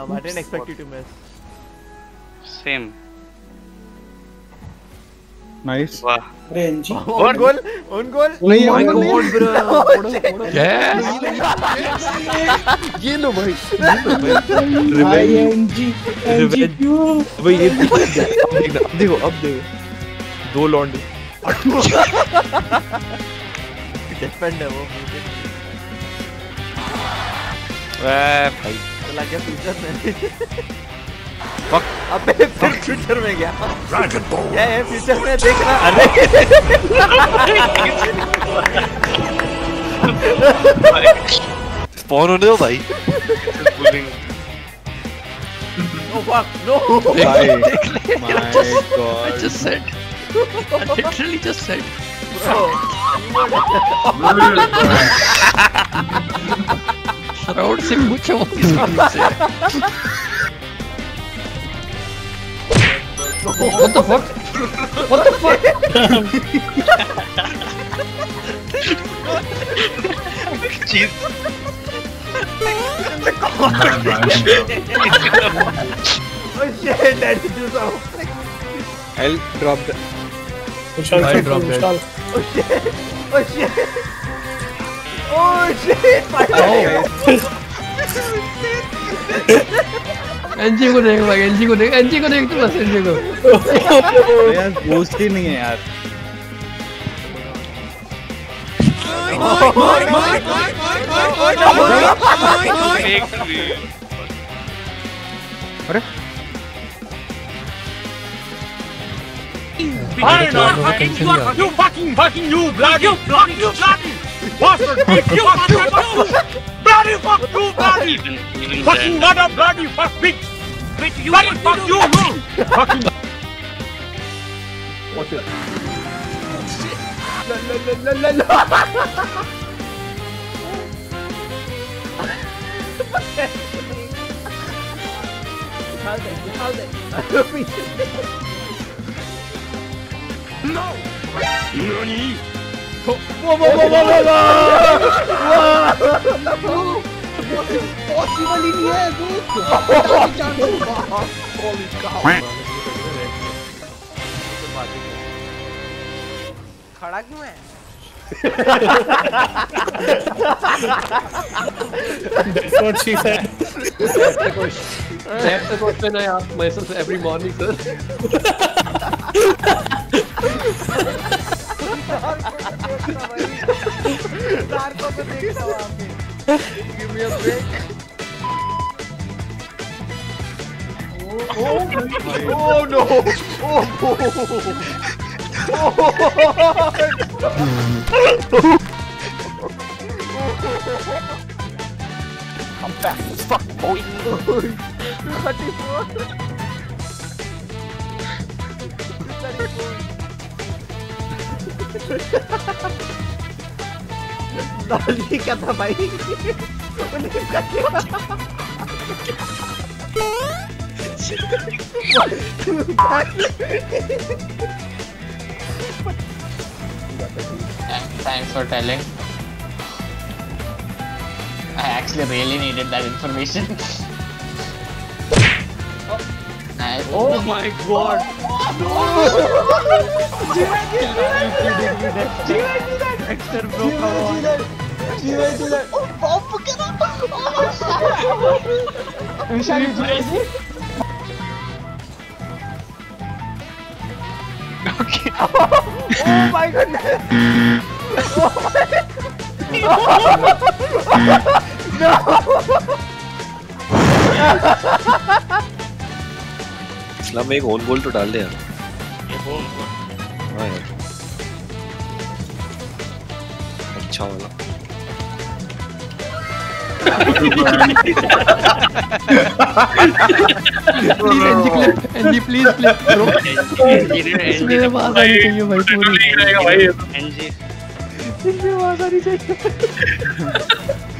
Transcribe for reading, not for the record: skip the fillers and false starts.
I didn't expect you to miss. Same. Nice. Wow. NG. Own goal. Own goal. नहीं Oh my own goal god, bro. Yes. ये लो भाई ING. NG क्यों? भाई ये देखो अब देखो दो लॉन्डे डिफेंड है वो भाई चला गया फ्यूचर में अबे फिर फ्यूचर में गया क्या है फ्यूचर में देखना अरे स्पॉन होने दो भाई no fuck no my god I just said I literally just said round से पूछो किसको से What the fuck? What the fuck? Cheese. oh shit that is just I'll drop the I'll drop that. oh shit oh shit oh shit एनजी को देख भाई NG को देख तो बस एनजी को यार घोस्ट ही नहीं है यार अरे You fucking you bloody bastard! You bloody fuck you bloody fucking mother bloody fuck bitch! Bloody fuck you fucking. What's it? No! NANI? Possible ही नहीं है खड़ा क्यों है? That's what she said. That's the question I ask myself every morning, sir. Give me a break. Oh no! Oh! I'm fast as fuck, boy. 234. लॉली क्या था भाई? Thanks for telling. I actually really needed that information. Oh my god! Dexter broke our Okay. Oh my goodness! Oh my no! इस्लाम में एक own goal तो डाल दे यार हाँ यार अच्छा वाला एनजी प्लीज ब्रो इसमें आवाज आनी चाहिए भाई पूरी एनजी इसमें आवाज आनी चाहिए